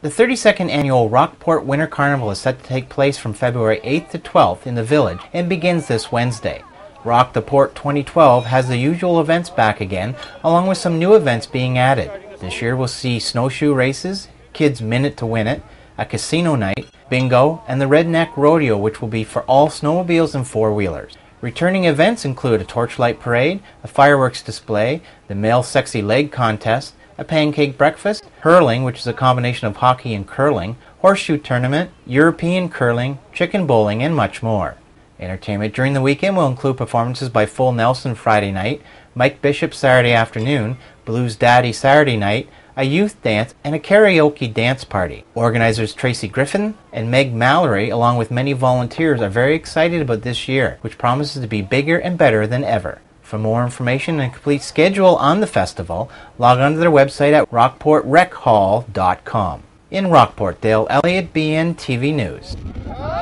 The 32nd annual Rockport Winter Carnival is set to take place from February 8th to 12th in the village and begins this Wednesday. Rock the Port 2012 has the usual events back again, along with some new events being added. This year we'll see snowshoe races, Kids Minute to Win It, a casino night, bingo, and the Redneck Rodeo, which will be for all snowmobiles and four-wheelers. Returning events include a torchlight parade, a fireworks display, the male sexy leg contest, a pancake breakfast, hurling, which is a combination of hockey and curling, horseshoe tournament, European curling, chicken bowling, and much more. Entertainment during the weekend will include performances by Full Nelson Friday night, Mike Bishop Saturday afternoon, Blues Daddy Saturday night, a youth dance, and a karaoke dance party. Organizers Tracy Griffin and Meg Mallory, along with many volunteers, are very excited about this year, which promises to be bigger and better than ever. For more information and a complete schedule on the festival, log on to their website at rockportrekhall.com. In Rockport, Dale Elliott, BN TV News.